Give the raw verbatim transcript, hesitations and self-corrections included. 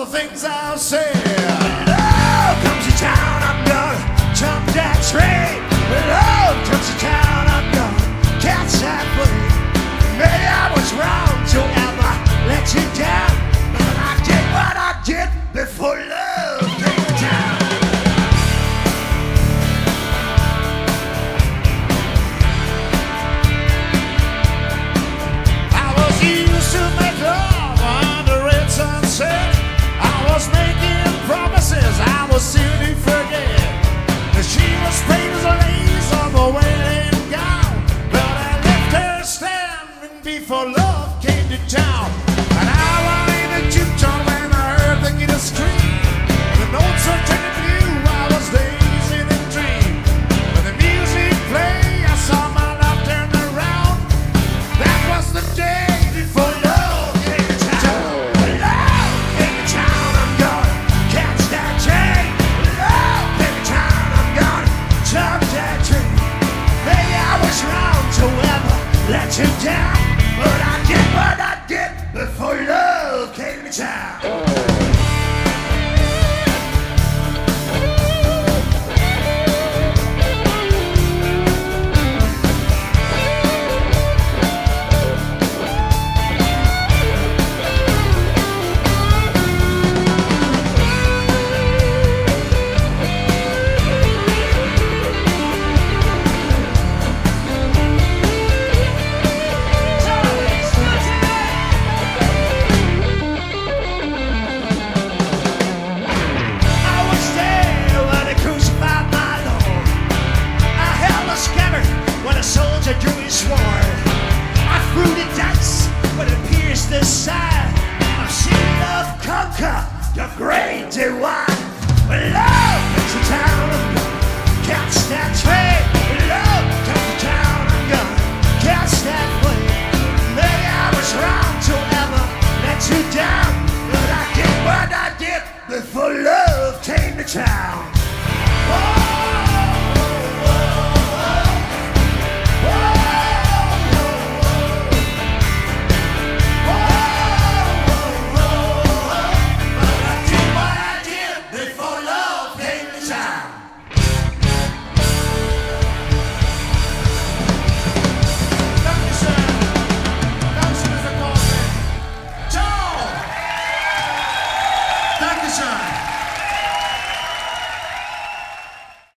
things I'll say. Love comes to town, I'm gonna jump that train. Love comes to town, I'm gonna catch that plane. Maybe I was wrong to ever let you down, but I did what I did before love came to town. I was used to make love under red sunset. I was making promises I was soon to forget. She was straight as a lace on the wedding gown, but I left her standing before love came to town. And I wanted the juke joint when I heard the guitar scream. The notes were turning blue, I was dazed in a dream. When the music played, I saw my love turn around. That was the day before love came to town. When love came to town, I'm gonna catch that train. Love came to town, I'm gonna jump that train. Maybe I was wrong to ever let you down, but I did what I did before love came to town. This side, I've seen love conquer the great divide. When love comes to town, I'm gonna catch that train. When love comes to town, I'm gonna catch that plane. Maybe I was wrong to ever let you down, but I did what I did before love came to town. Oh! Dankeschön.